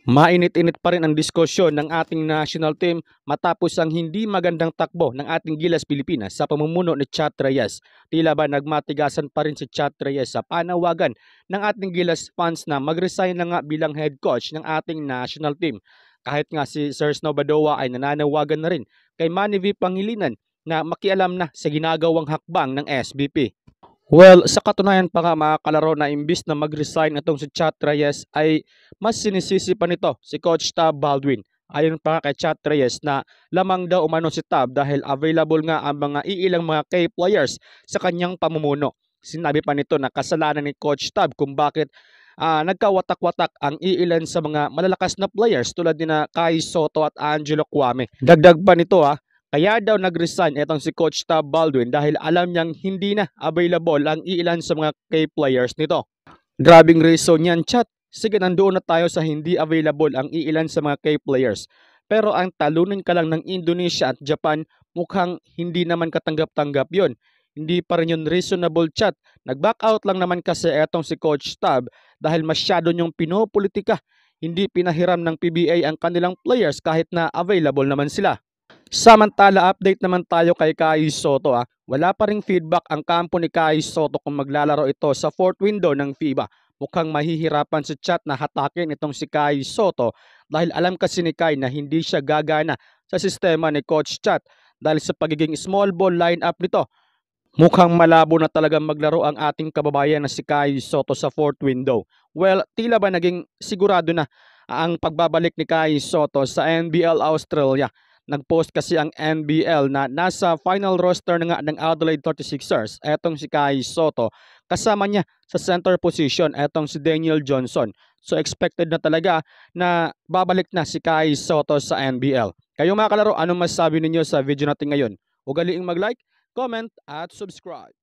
Mainit-init pa rin ang diskusyon ng ating national team matapos ang hindi magandang takbo ng ating Gilas Pilipinas sa pamumuno ni Chat Reyes. Tila ba nagmatigasan pa rin si Chat Reyes sa panawagan ng ating Gilas fans na mag-resign na nga bilang head coach ng ating national team. Kahit nga si Sir Snow Badoa ay nananawagan na rin kay Manny V. Pangilinan na makialam na sa ginagawang hakbang ng SBP. Well, sa katunayan pa nga mga kalaro na imbis na mag-resign itong si Chat Reyes ay mas sinisisi pa nito si Coach Tab Baldwin. Ayon pa kay Chat Reyes na lamang daw umano si Tab dahil available nga ang mga iilang mga key players sa kanyang pamumuno. Sinabi pa nito na kasalanan ni Coach Tab kung bakit nagkawatak-watak ang iilan sa mga malalakas na players tulad ni na Kai Soto at Angelo Kwame. Dagdag pa nito kaya daw nag-resign itong si Coach Tab Baldwin dahil alam niyang hindi na available ang ilan sa mga key players nito. Grabing reason yan, Chat. Sige, nandoon na tayo sa hindi available ang ilan sa mga key players. Pero ang talunin ka lang ng Indonesia at Japan, mukhang hindi naman katanggap-tanggap yon. Hindi pa rin yun reasonable, Chat. Nag-back out lang naman kasi itong si Coach Tab dahil masyado niyong pinopolitika. Hindi pinahiram ng PBA ang kanilang players kahit na available naman sila. Samantala, update naman tayo kay Kai Soto. Wala pa ring feedback ang kampo ni Kai Soto kung maglalaro ito sa fourth window ng FIBA. Mukhang mahihirapan si Chat na hatakin itong si Kai Soto dahil alam kasi ni Kai na hindi siya gagana sa sistema ni Coach Chat dahil sa pagiging small ball lineup nito. Mukhang malabo na talagang maglaro ang ating kababayan na si Kai Soto sa fourth window. Well, tila ba naging sigurado na ang pagbabalik ni Kai Soto sa NBL Australia? Nag-post kasi ang NBL na nasa final roster na nga ng Adelaide 36ers, etong si Kai Soto. Kasama niya sa center position, etong si Daniel Johnson. So expected na talaga na babalik na si Kai Soto sa NBL. Kayo mga kalaro, anong masasabi ninyo sa video natin ngayon? Ugaliing mag-like, comment at subscribe.